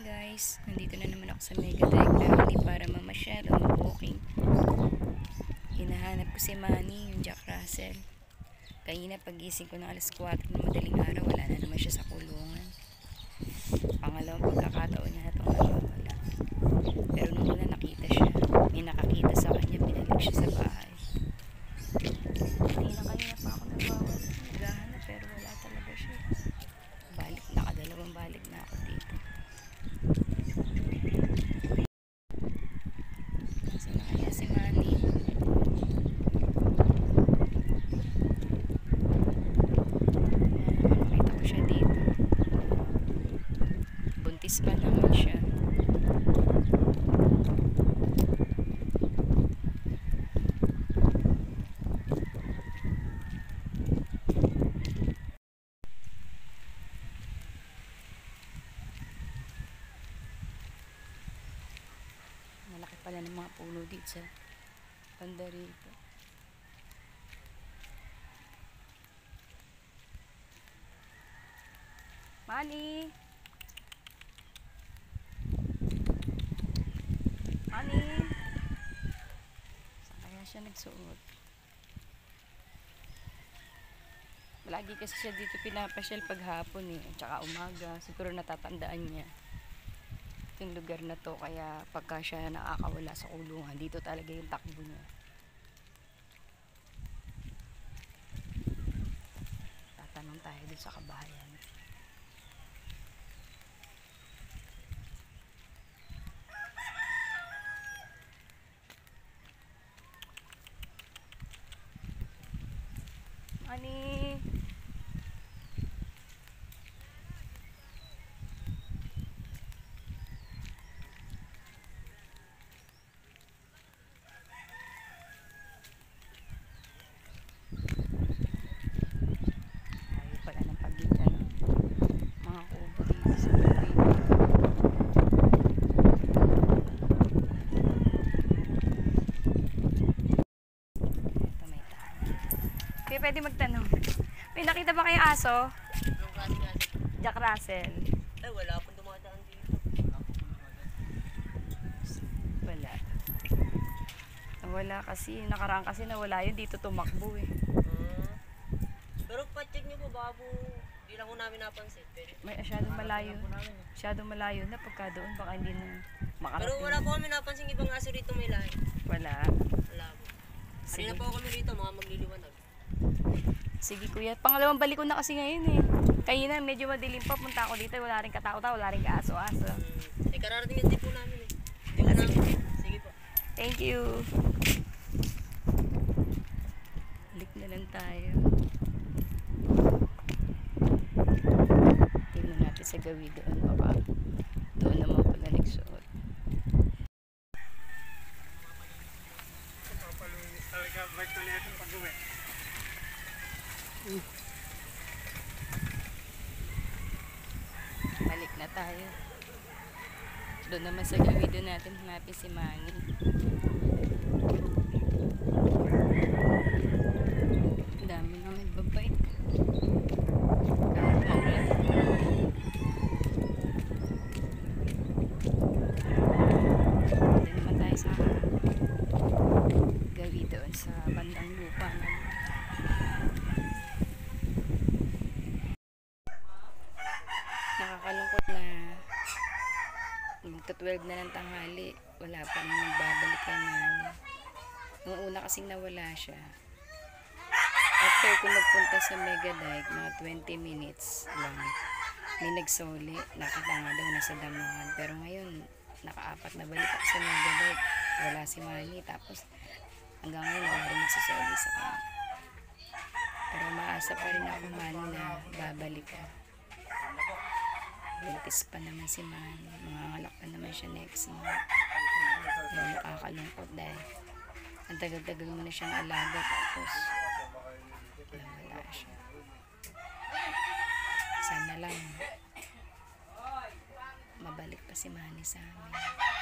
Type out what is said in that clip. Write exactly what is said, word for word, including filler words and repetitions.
guys, nandito na naman ako sa Mega Dike Rally para mamasyal o mag-walking. Hinahanap ko si Manny, yung Jack Russell. Kanina pagising ko ng alas kwatro ng madaling araw, wala na naman siya sa kulungan. Pangalawang pagkakataon niya na itong nawawala. Pero nung una nakita siya, may nakakita sa kanya, binalik siya sa bahay. Kanina kanina pa ako nagwawala, naghahanap pero wala talaga siya. Balik, nakadalawang balik na ako dito. Saan na kaya si Manny? Nakita ko siya dito. Buntis pa naman siya. Malaki pala ng mga puno dito sa banda rito. Manny! Manny! Saan kaya siya nagsuot? Lagi kasi siya dito pinapasyal paghapon eh, tsaka umaga. Siguro natatandaan niya yung lugar na to, kaya pagka siya nakakawala sa kulungan, dito talaga yung takbo niya. Tatanong tayo dun sa kabahayan. Manny! Kaya pwede magtanong. May nakita ba kayong aso? Jack Russell. Ay, wala akong dumadaan dito. Wala. Wala kasi. Nakaraan kasi nawala yun. Dito tumakbo eh. Hmm. Pero pa-check nyo po, baka po di lang ko namin napansin. Pero, May masyadong malayo. Masyadong malayo na pagka doon. Baka hindi na makarating. pero wala po kami napansin ibang aso rito may lahi. Wala. Wala po. Kanina po kami rito, mga magliliwanag. Sige kuya, pangalawang balik ko na kasi ngayon eh. Kaya na medyo madilim pa, punta ako dito, wala rin katao-tao, wala rin kaaso-aso. Hmm. Eh, kararating din po namin eh. Di ko namin. Sige po. Thank you. Balik na lang tayo. Tingnan natin sa gawi doon, baka doon naman pala nagsuot. Talaga, balik na lihat yung pag-uwi. Uh. Balik na tayo. Doon naman sa gawi doon natin hanapin si Manny. Ang dami na nagbabike. Kahit maulan. Doon naman tayo sa gawi doon sa bandang lupa naman. Nakakalungkot na magta-twelve na ng tanghali, wala pa rin nagbabalik kay Manny. Nung una kasing nawala siya, after ko nagpunta sa Mega Dike, mga twenty minutes lang, may nagsoli, nakita nga daw nasa damuhan. Pero ngayon, nakaapat na balik ako sa Mega Dike, wala si Manny. Tapos hanggang ngayon wala rin nagsasoli sa kanya. Pero maasa pa rin ako, Manny, na babalik ka. Buntis pa naman si Manny. Mangangalak pa naman siya next month. Yung nakakalungkot dahil ang tagal-tagal mo na siyang alaga, tapos wala siya. Sana lang mabalik pa si Manny sa amin.